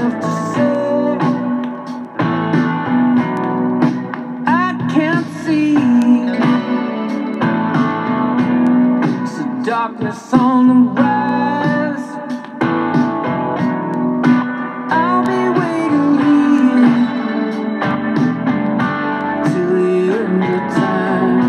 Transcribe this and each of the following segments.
enough to say. I can't see. It's the darkness on the rise. I'll be waiting here till the end of time.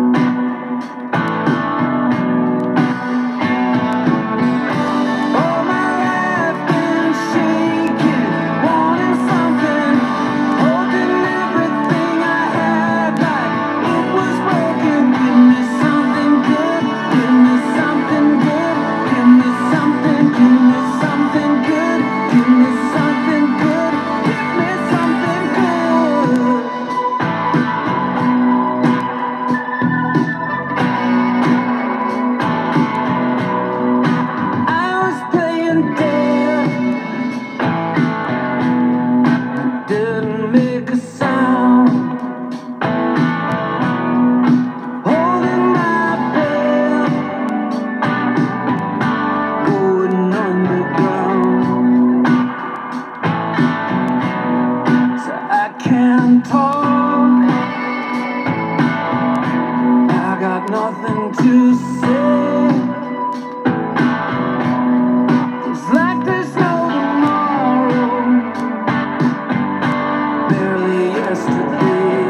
All my life been shaking, wanting something, holding everything I had like it was broken. Give me something good, give me something good, give me something, give me something good, give me something good, give me something good. I was playing dead, didn't make a sound, holding my breath, going underground. So I can't talk, I got nothing to say. It's like there's no tomorrow, barely yesterday.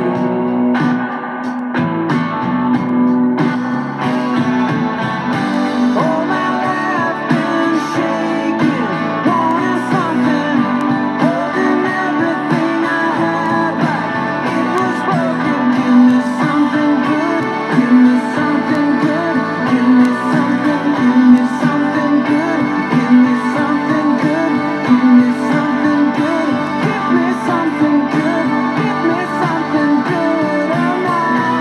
All my life been shaking, wanting something, holding everything I had like it was broken. Give me something good, give me something good, give me something, give me something good, give me something good, give me something good, give me something good, give me something good, oh no.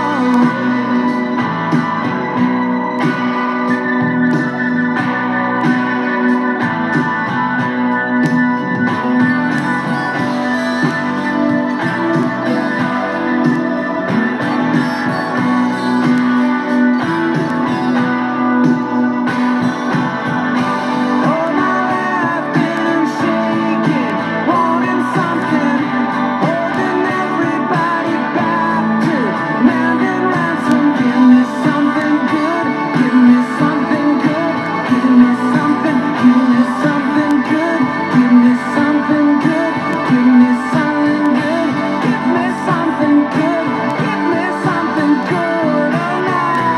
All my life been shaking, wanting something, holding everybody back to demanding ransom. Give me something good, give me something good, give me something, give me something good, give me something good, give me something good, give me something good, give me something good, oh no.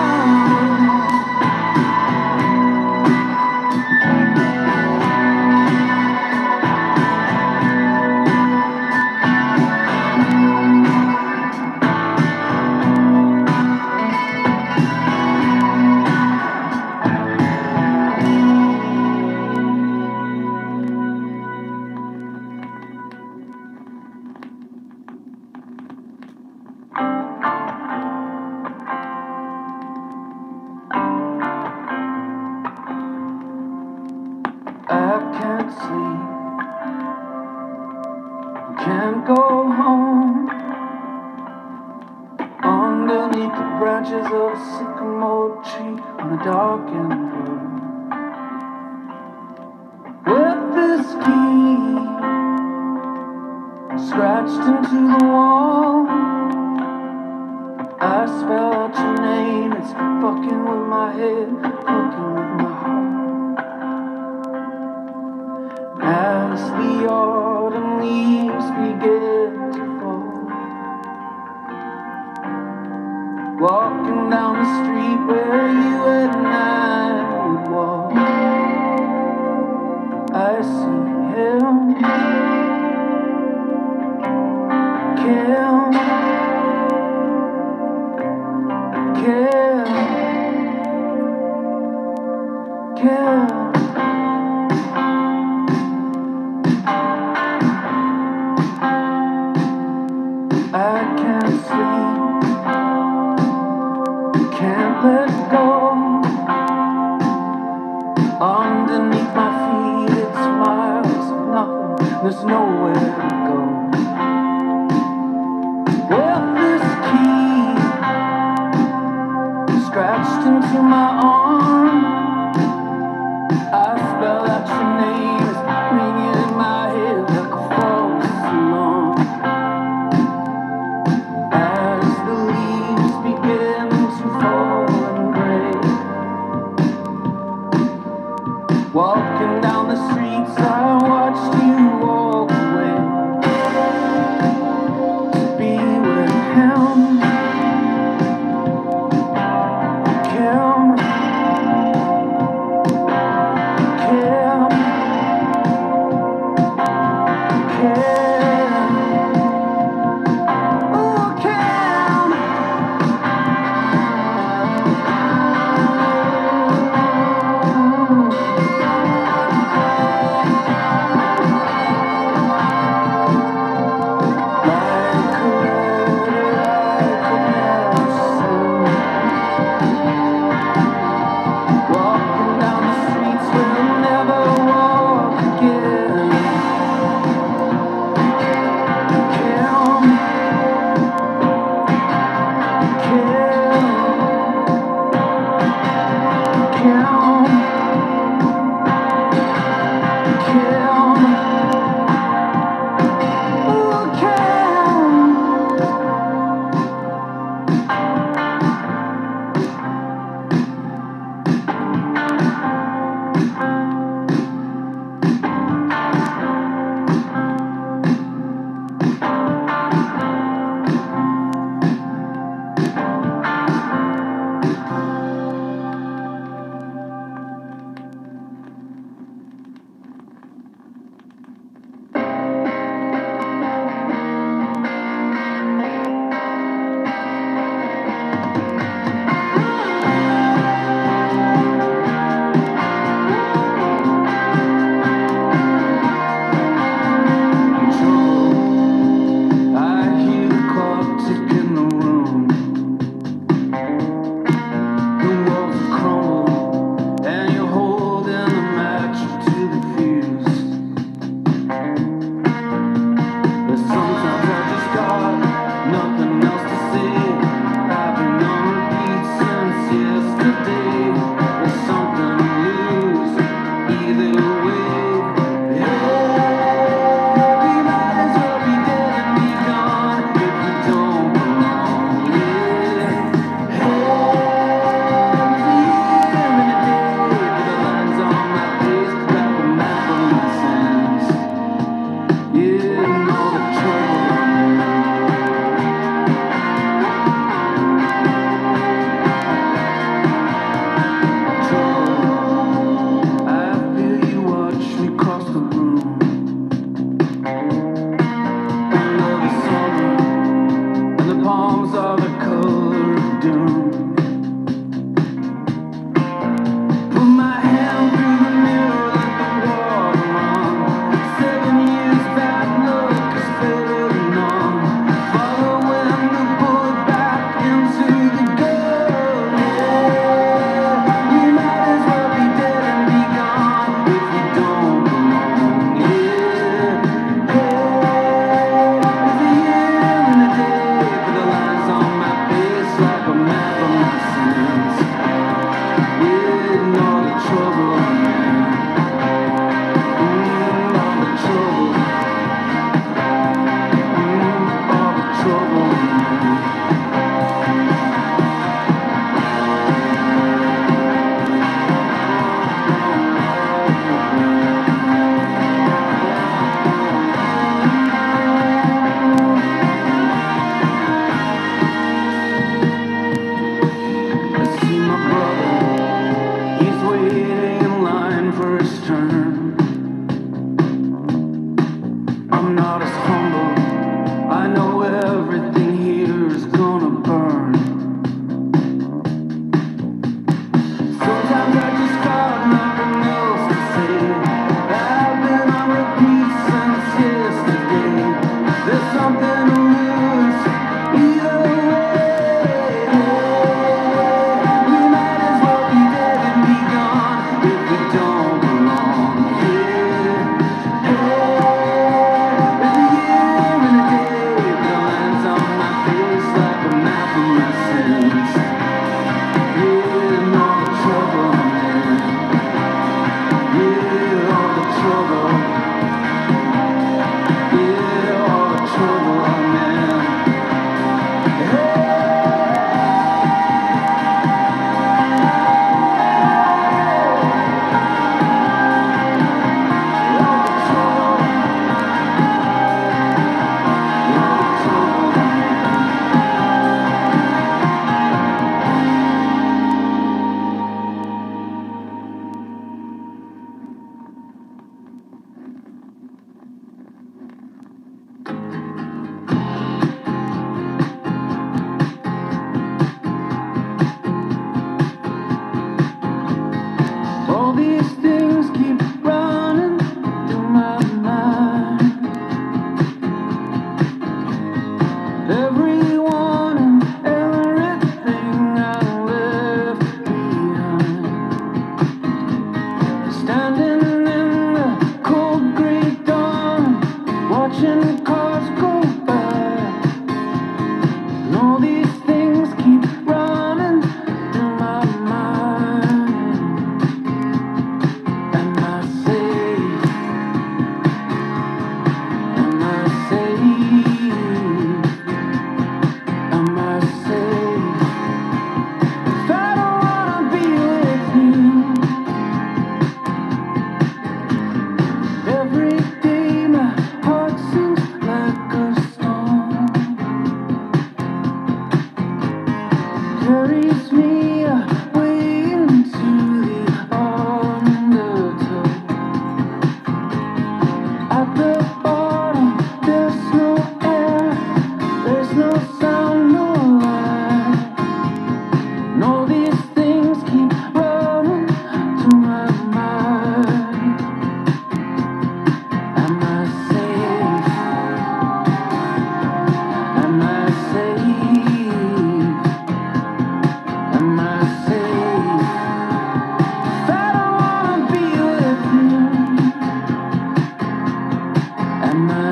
I can't sleep, can't go home. Underneath the branches of a sycamore tree on a darkened road, with this key scratched into the wall, I spell out your name. It's fucking with my head, fucking with my heart. As the autumn leaves begin to fall, walking down the street where you and I would walk, I see him, Kim, Kim, Kim. I can't sleep, can't let go. Underneath my feet it smiles of nothing, there's nowhere to go. With this key scratched into my arm, I spell out your name, it's ringing in my head.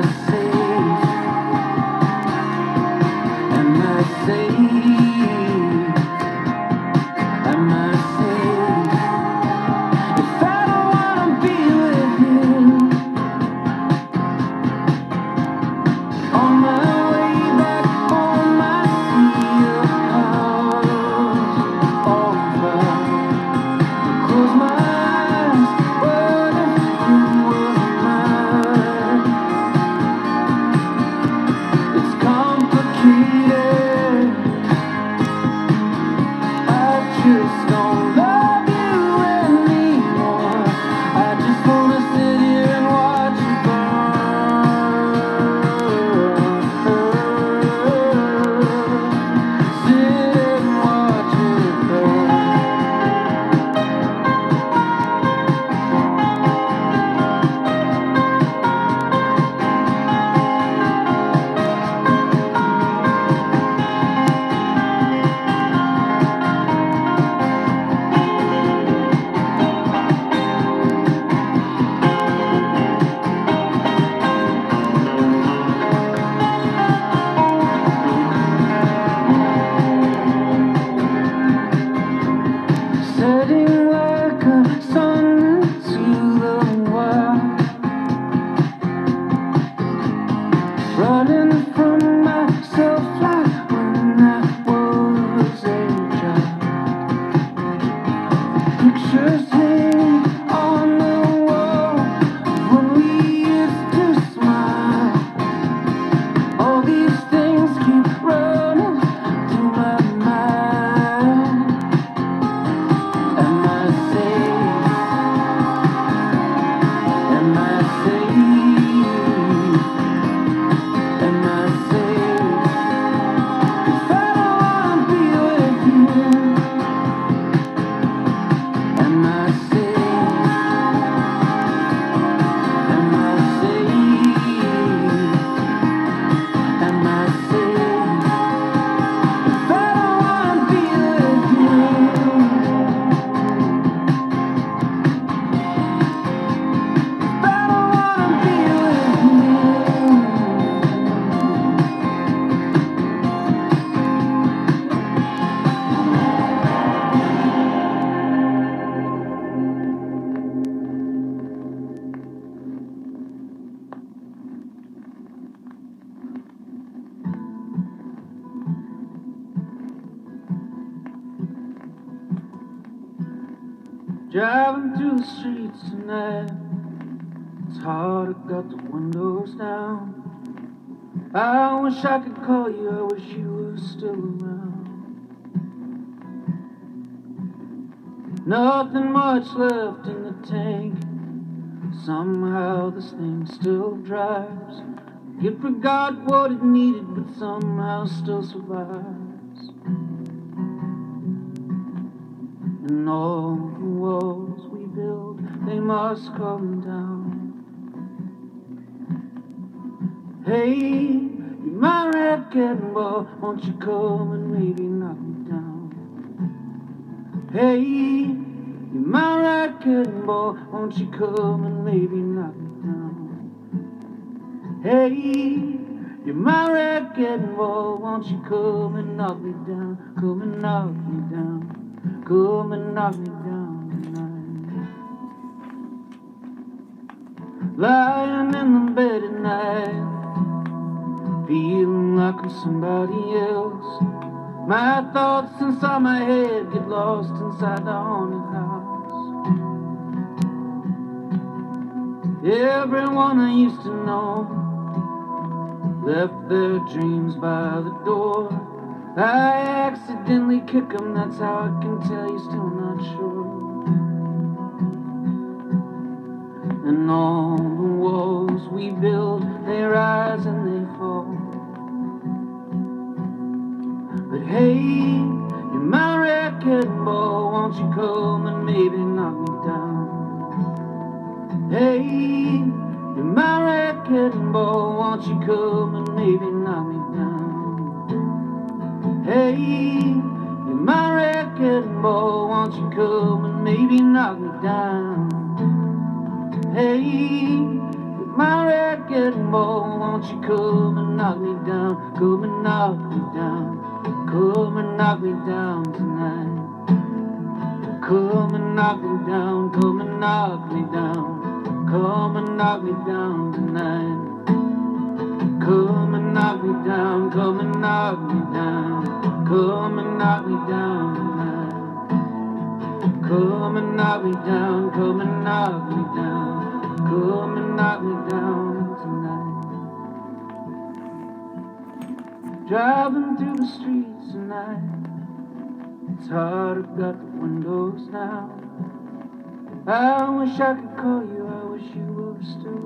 safe? Am I safe? Am I safe? If I don't wanna be with you, on my way back home I see your house over. Close my eyes, what if you were mine? It's complicated. I just don't love you anymore. I just wanna sit here and watch you burn. Sit and watch it burn. Setting like a sun into the wild, running from myself like when I was a child. Pictures hang on the wall when we used to smile. All these things keep running through my mind. Am I safe? Am I safe? Am I safe? If I don't wanna be with you, am I safe? Am I safe? Am I safe? If I don't wanna be with you, if I don't wanna be with you. Driving through the streets tonight, it's hard, I got the windows down. I wish I could call you, I wish you were still around. Nothing much left in the tank, somehow this thing still drives. It forgot what it needed, but somehow still survives. And all the walls we build, they must come down. Hey, you're my wrecking ball, won't you come and maybe knock me down? Hey, you're my wrecking ball, won't you come and maybe knock me down? Hey, you're my wrecking ball, won't you come and knock me down? Come and knock me down. Come and knock me down tonight. Lying in the bed at night, feeling like I'm somebody else. My thoughts inside my head get lost inside the haunted house. Everyone I used to know left their dreams by the door. I accidentally kick them, that's how I can tell you're still not sure. And all the walls we build, they rise and they fall. But hey, you're my wrecking ball, won't you come and maybe knock me down? Hey, you're my wrecking ball, won't you come and maybe knock me down? Hey, you're my wrecking ball, won't you come and maybe knock me down? Hey, you're my wrecking ball. Won't you come and knock me down? Come and knock me down. Come and knock me down tonight. Come and knock me down. Come and knock me down. Come and knock me down tonight. Come and knock me down. Come and knock me down. Come and knock me down tonight. Come and knock me down. Come and knock me down. Come and knock me down tonight. Driving through the streets tonight. It's hard, I've got the windows down. I wish I could call you, I wish you were still